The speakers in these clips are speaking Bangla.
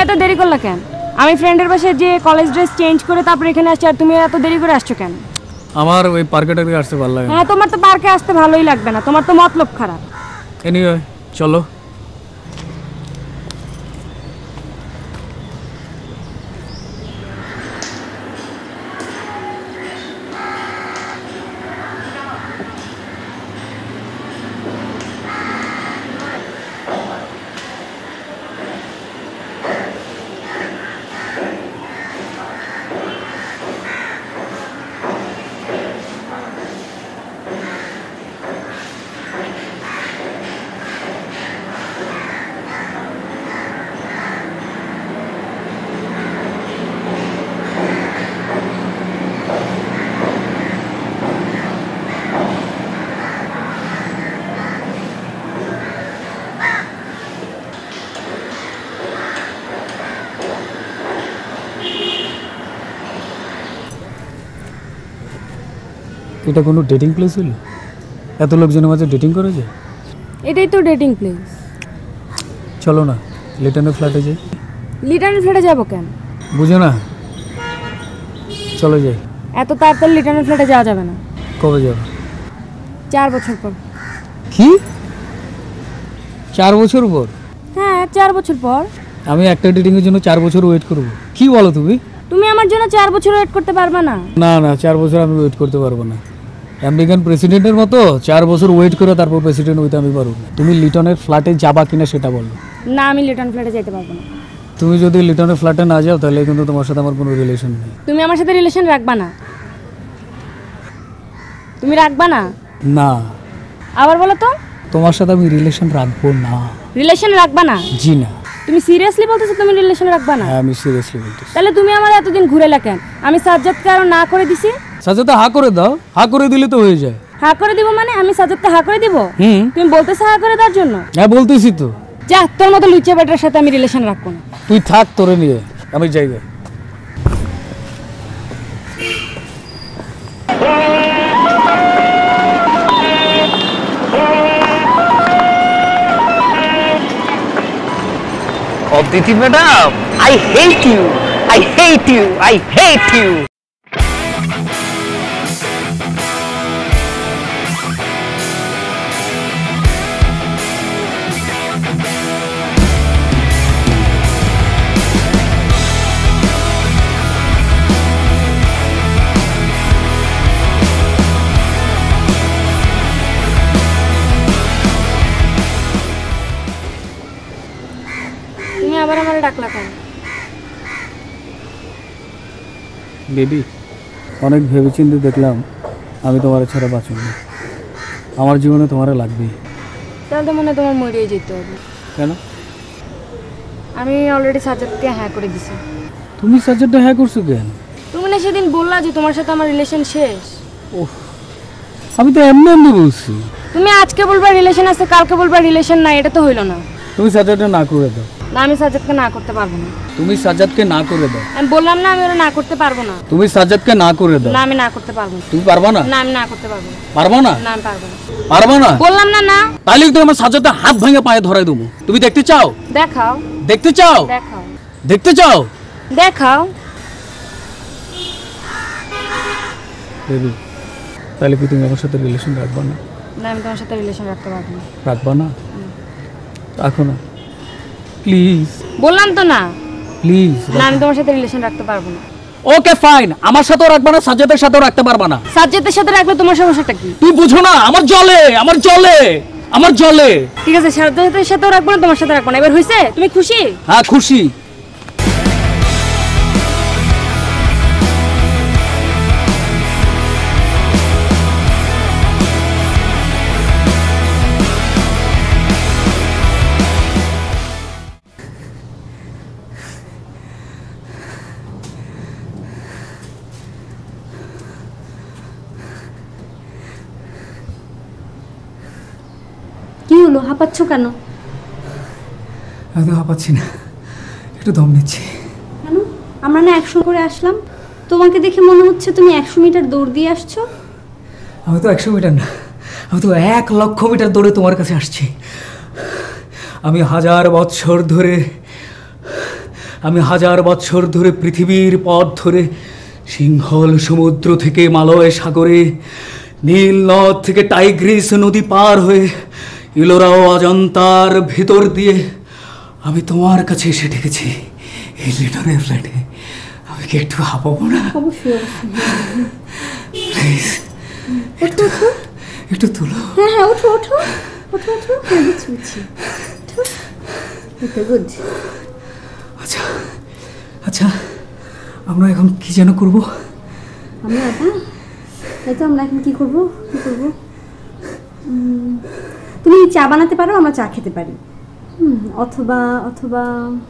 এত দেরি করলা কেন? আমি ফ্রেন্ডের বাসায় যে কলেজ ড্রেস চেঞ্জ করে তারপর এখানে আসছি, আর তুমি এত দেরি করে আসছো কেন? আমার ওই পার্কে টার্কে আসতে ভালো লাগে। হ্যাঁ, তোমার তো পার্কে আসতে ভালোই লাগবে না, তোমার তো মতলব খারাপ। এনিওয়ে চলো। এটা কোনো ডেটিং প্লেস হলো? এত লোকজনের মাঝে ডেটিং করে যায়? এটাই তো ডেটিং প্লেস। চলো না লিটনের ফ্ল্যাটে যাই। লিটনের ফ্ল্যাটে যাবো কেন? বুঝো না, চলো যাই। এত তাড়াতাড়ি লিটনের ফ্ল্যাটে যাওয়া যাবে না। কবে যাবো? 4 বছর পর। কি 4 বছর পর? হ্যাঁ, 4 বছর পর। আমি একটা ডেটিং এর জন্য 4 বছর ওয়েট করব? কি বলো তুমি? তুমি আমার জন্য 4 বছর ওয়েট করতে পারবে না? না না, 4 বছর আমি ওয়েট করতে পারবো না। আমেরিকান প্রেসিডেন্টের মতো 4 বছর ওয়েট করে তারপর প্রেসিডেন্ট হইতে আমি পারবো না। তুমি লিটনের ফ্ল্যাটে যাবা কিনা সেটা বলো। না, আমি লিটন ফ্ল্যাটে যেতে পারবো না। তুমি যদি লিটনের ফ্ল্যাটে না যাও তাহলে কিন্তু তোমার সাথে আমার কোনো রিলেশন নেই। তুমি আমার সাথে রিলেশন রাখবা না? তুমি রাখবা না? না। আবার বলো তো। তোমার সাথে আমি রিলেশন রাখবো না। রিলেশন রাখবা না? জি না। তুমি সিরিয়াসলি বলতেছো তুমি রিলেশন রাখবা না? হ্যাঁ, আমি সিরিয়াসলি বলতেছি। তাহলে তুমি আমার এতদিন ঘুরেলা কেন? আমি সাজ্জাদকে আরো না করে দিছি। সাজ্জাদকে হা করে দাও, হা করে দিলে তো হয়ে যায়। হা করে দিব মানে আমি সাজ্জাদকে হা করে দিব? তুমি বলতেছো হা করে দেওয়ার জন্য? হ্যাঁ বলতেছি তো। যা, তোর মতো লুচে বেটার সাথে আমি রিলেশন রাখবো না। তুই থাক তোরে নিয়ে, আমি যাইগে। Aditi madam, I hate you. I hate you. I hate you. তুমি আবার আমারে ডাকলা কেন? বেবি, অনেক ভেবেচিন্তে দেখলাম আমি তোমার ছাড়া বাঁচব না। আমার জীবনে তোমার লাগবেই। তাহলে তো মনে হয় তোমার মরেই যেতে হবে। কেন? আমি অলরেডি সাজ্জাদকে হ্যাঁ করে দিছি। তুমি সাজ্জাদটা হ্যাঁ করছো কেন? তুমি না সেদিন বললা যে তোমার সাথে আমার রিলেশন শেষ। ওহ, আমি তো এমনি এমনি বলছি। তুমি আজকে বলবা রিলেশন আছে, কালকে বলবা রিলেশন নাই, এটা তো হইলো না। তুমি সাজ্জাদটা না করে দাও। না, আমি সাজ্জাদকে না করতে পারবো না। তুমি সাজ্জাদকে না করে দাও। আমি বললাম না আমি ওরা না করতে পারবো না। তুমি সাজ্জাদকে না করে দাও। না, আমি না করতে পারবো না। তুমি পারবা না? না, আমি না করতে পারবো না। পারবা না? না, আমি পারবো না। পারবা না? বললাম না। না, তাহলে তুমি আমার সাজ্জাদটা হাত ভাঙে পায়ে ধরাই দেবো। তুমি দেখতে চাও? দেখাও। দেখতে চাও? দেখাও। দেখতে চাও? দেখাও। বেবি, তাহলে কি তুমি আমার সাথে রিলেশন রাখবা না? না, আমি তোমার সাথে রিলেশন রাখতে পারবো না। রাখবা না? রাখো না প্লিজ। বললাম তো না। প্লিজ। না, আমি তোমার সাথে রিলেশন রাখতে পারবো না। ওকে ফাইন, আমার সাথেও রাখবা না, সাজ্জাদের সাথেও রাখতে পারবা না। সাজ্জাদের সাথে রাখলে তোমার সমস্যাটা কি? তুই বুঝো না, আমার জলে আমার জলে আমার জলে। ঠিক আছে, সাজ্জাদের সাথেও রাখবো না, তোমার সাথে রাখবো না। এবার হইছে? তুমি খুশি? হ্যাঁ খুশি। কি হলো, হাঁপাচ্ছ কেন? আমি তো হাঁপাচ্ছি না, একটু দম নিচ্ছি। কেন? আমরা না 100 করে আসলাম, তোমাকে দেখে মনে হচ্ছে তুমি 100 মিটার দৌড় দিয়ে আসছো। আমি তো 100 মিটার না, আমি তো 1 লক্ষ মিটার দৌড়ে তোমার কাছে আসছি। আমি 1000 বছর ধরে আমি 1000 বছর ধরে পৃথিবীর পথ ধরে সিংহল সমুদ্র থেকে মালয় সাগরে, নীল নদ থেকে টাইগ্রিস নদী পার হয়ে ইলোরা ও অজন্তার ভেতর দিয়ে আমি তোমার কাছে এসে ঠেকেছি এই লিটনের ফ্ল্যাটে। আমি কি একটু হাঁপাবো না? অবশ্যই প্লিজ একটু তুলো। হ্যাঁ ওঠো ওঠো ওঠো ওঠো। হ্যাঁ বুঝছি গুড। আচ্ছা আচ্ছা, আমরা এখন কি যেন করব? আমরা আমরা এখন কি করব? তুমি চা বানাতে পারো, আমরা চা খেতে পারি। অথবা অথবা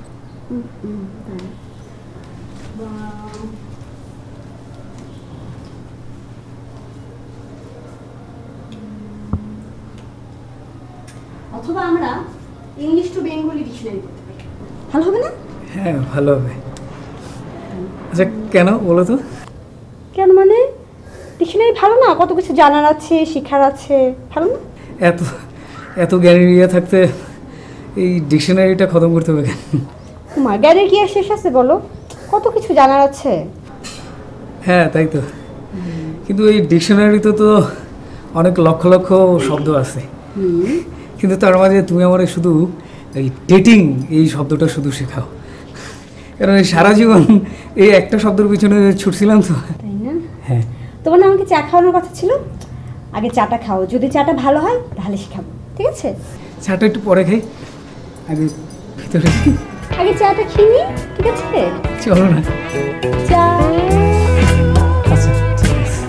অথবা আমরা ইংলিশ টু বেঙ্গলি ডিকশনারি করতে পারি। ভালো হবে না? হ্যাঁ ভালো হবে। আচ্ছা কেন বলো তো? কেন মানে ডিকশনারি ভালো না? কত কিছু জানার আছে, শেখার আছে, ভালো না? এত এত জ্ঞানের ইয়ে থাকতে এই ডিকশনারিটা খতম করতে হবে কেন? তোমার জ্ঞানের কি আর শেষ আছে বলো? কত কিছু জানার আছে। হ্যাঁ তাই তো, কিন্তু এই ডিকশনারিতে তো অনেক লক্ষ লক্ষ শব্দ আছে, কিন্তু তার মাঝে তুমি আমার শুধু এই ডেটিং এই শব্দটা শুধু শেখাও। কারণ এই সারা জীবন এই একটা শব্দের পিছনে ছুটছিলাম তো। তাই না? হ্যাঁ। তোমার না আমাকে চা খাওয়ানোর কথা ছিল, আগে চাটা খাও, যদি চাটা ভালো হয় তাহলে শেখাবো, ঠিক আছে? চাটা একটু পরে খাই, আগে ভিতরে আগে চাটা খেয়ে নি, ঠিক আছে? চলো না। চা আচ্ছা ঠিক আছে।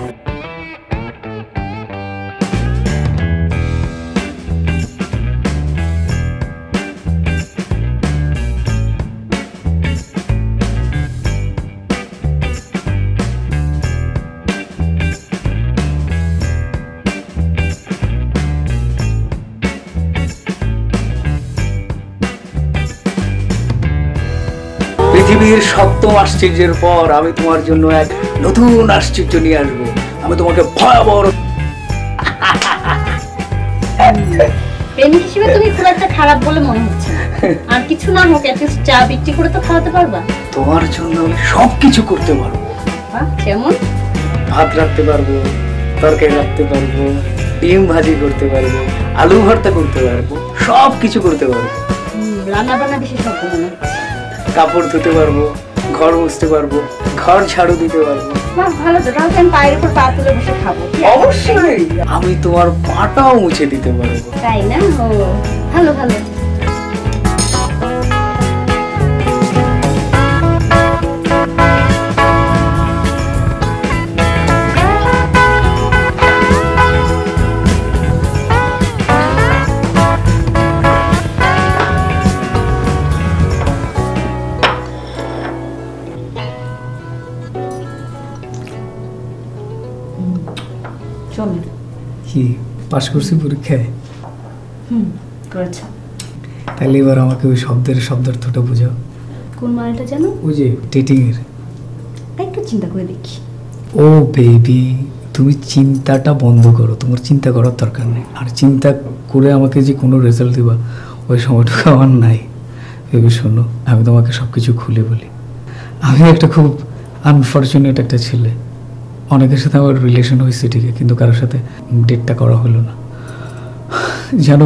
পৃথিবীর সপ্তম আশ্চর্যের পর আমি তোমার জন্য এক নতুন আশ্চর্য নিয়ে আসবো। আমি তোমাকে ভয়াবহ প্রেমিক হিসেবে তুমি খুব একটা খারাপ বলে মনে হচ্ছে না। আর কিছু না হোক অ্যাটলিস্ট চা বিক্রি করে তো খাওয়াতে পারবা। তোমার জন্য আমি সবকিছু করতে পারবো। যেমন ভাত রাখতে পারবো, তরকারি রাখতে পারবো, ডিম ভাজি করতে পারবো, আলু ভর্তা করতে পারবো, সব কিছু করতে পারবো। রান্না বান্না বেশি সব মনে হচ্ছে। কাপড় ধুতে পারবো, ঘর মুছতে পারবো, ঘর ঝাড়ু দিতে পারবো। বাহ ভালো তো, তাহলে আমি পায়ের উপর পা তুলে বসে খাবো। অবশ্যই আমি তোমার পাটাও মুছে দিতে পারবো। তাই না? ও ভালো ভালো। চলো। কি পাশ করছি পরীক্ষায়? করেছো। তাহলে এবার আমাকে ওই শব্দার্থটা বোঝাও। কোন মানেটা জানো? ওই যে ডেটিং এর। একটু চিন্তা করে দেখি। ও বেবি, তুমি চিন্তাটা বন্ধ করো, তোমার চিন্তা করার দরকার নেই। আর চিন্তা করে আমাকে যে কোনো রেজাল্ট দেবা ওই সময়টুকু আমার নাই। বেবি শোনো, আমি তোমাকে সব কিছু খুলে বলি। আমি একটা খুব আনফর্চুনেট একটা ছেলে। অনেকের সাথে আমার রিলেশন হয়েছে ঠিকই, কিন্তু কারোর সাথে ডেটটা করা হলো না। জানো,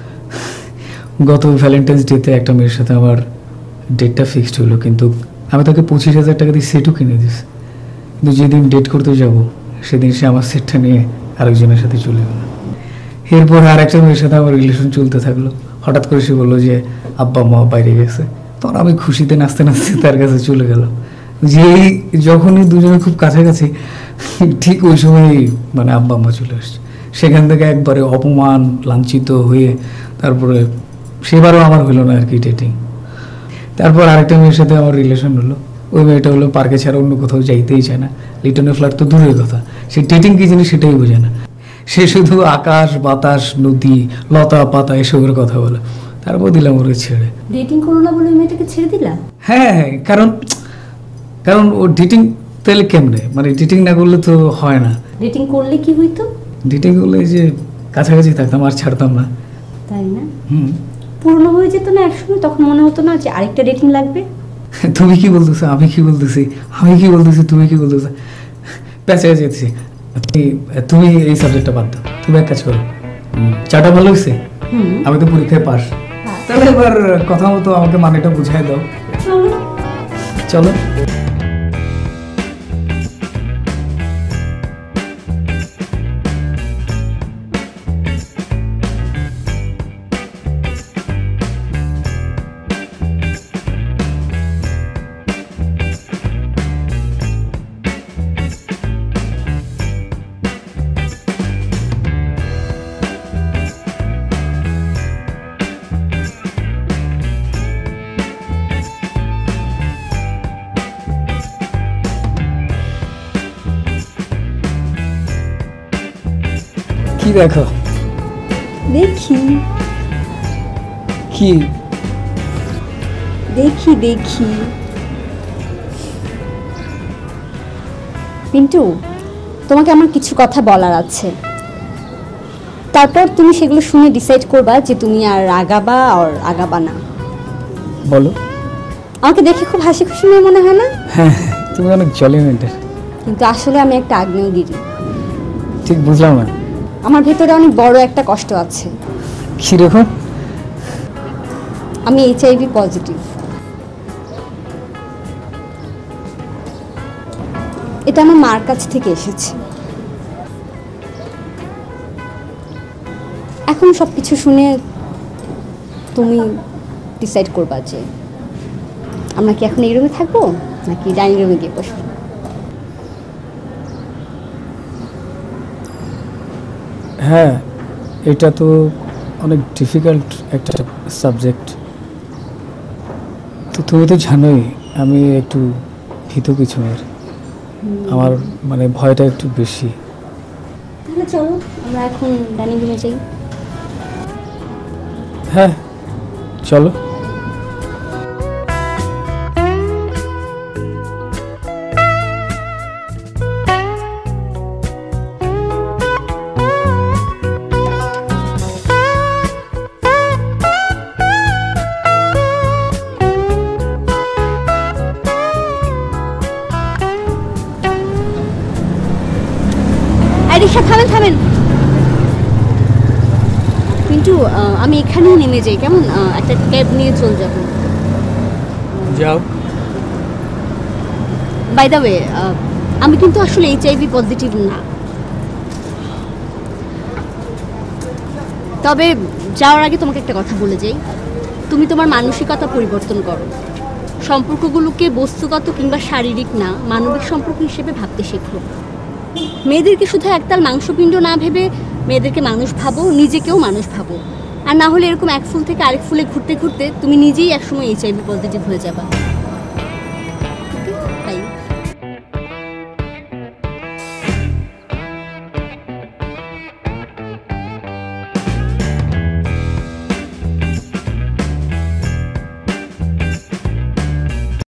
গত ভ্যালেন্টাইন্স ডেতে একটা মেয়ের সাথে আমার ডেটটা ফিক্সড হলো, কিন্তু আমি তাকে 25,000 টাকা দিয়ে সেটও কিনে দিয়েছি। কিন্তু যেদিন ডেট করতে যাব সেদিন সে আমার সেটটা নিয়ে আরেকজনের সাথে চলে গেল। এরপর আর একটা মেয়ের সাথে আমার রিলেশন চলতে থাকলো। হঠাৎ করে সে বললো যে আব্বা মা বাইরে গেছে। তখন আমি খুশিতে নাচতে নাচতে তার কাছে চলে গেলাম। যেই যখনই দুজনে খুব কাছাকাছি, ঠিক ওই সময়ই মানে আব্বা আম্মা চলে আসছে। সেখান থেকে একবারে অপমান লাঞ্ছিত হয়ে তারপরে সেবারও আমার হলো না আর কি ডেটিং। তারপর আরেকটা মেয়ের সাথে আমার রিলেশন হলো। ওই মেয়েটা হলো পার্কে ছাড়া অন্য কোথাও যাইতেই চায় না। লিটনের ফ্ল্যাট তো দূরের কথা, সে ডেটিং কি জিনিস সেটাই বোঝে না। সে শুধু আকাশ বাতাস নদী লতা পাতা এসবের কথা বলে। তারপর দিলাম ওরে ছেড়ে। ডেটিং করো না বলে মেয়েটাকে ছেড়ে দিলা? হ্যাঁ, কারণ ও ডেটিং তাহলে কেমনে, মানে ডেটিং না করলে তো হয় না। ডেটিং করলে কি হইতো? ডেটিং করলে যে কাছাকাছি থাকতাম আর ছাড়তাম না। তাই না? পূর্ণ হয়ে যেত না একসময়, তখন মনে হতো না যে আরেকটা ডেটিং লাগবে? তুমি কি বলতেছো, আমি কি বলতেছি, আমি কি বলতেছি, তুমি কি বলতেছো, পেঁচে যেতেছি। তুমি এই সাবজেক্টটা বাদ দাও, তুমি এক কাজ করো, চাটা ভালো হয়েছে, আমি তো পরীক্ষায় পাস, তাহলে এবার কথা মতো আমাকে মানেটা বুঝাই দাও। চলো। কি দেখো? দেখি কি দেখি দেখি পিন্টু, তোমাকে আমার কিছু কথা বলার আছে, তারপর তুমি সেগুলো শুনে ডিসাইড করবা যে তুমি আর আগাবা আর আগাবা না। বলো। আমাকে দেখে খুব হাসি খুশি মেয়ে মনে হয় না? হ্যাঁ, তুমি অনেক জলি মেন্টাল। কিন্তু আসলে আমি একটা আগ্নেয়গিরি। ঠিক বুঝলাম না। আমার ভেতরে অনেক বড় একটা কষ্ট আছে। কিরকম? আমি HIV পজিটিভ। এটা আমার মার কাছ থেকে এসেছে। এখন সবকিছু শুনে তুমি ডিসাইড করবা যে আমরা কি এখন এই রুমে থাকবো নাকি ডাইনিং রুমে গিয়ে বসবো। হ্যাঁ, এটা তো অনেক ডিফিকাল্ট একটা সাবজেক্ট। তো তুমি তো জানোই আমি একটু ভীত পিছনের, আমার মানে ভয়টা একটু বেশি। তাহলে চলো আমরা এখন ডাইনিং রুমে যাই। হ্যাঁ চলো। রিক্সা থামেন থামেন। কিন্তু আমি এখানেই নেমে যাই কেমন? একটা ক্যাব নিয়ে চলে যাব। যাও। বাই দ্য ওয়ে, আমি কিন্তু আসলে HIV পজিটিভ না। তবে যাওয়ার আগে তোমাকে একটা কথা বলে যাই, তুমি তোমার মানসিকতা পরিবর্তন করো। সম্পর্কগুলোকে বস্তুগত কিংবা শারীরিক না, মানবিক সম্পর্ক হিসেবে ভাবতে শেখো। মেয়েদেরকে শুধু একতাল মাংসপিণ্ড না ভেবে মেয়েদেরকে মানুষ ভাবো, নিজেকেও মানুষ ভাবো। আর না হলে এরকম এক ফুল থেকে আরেক ফুলে ঘুরতে ঘুরতে তুমি নিজেই একসময় HIV পজিটিভ হয়ে যাবা।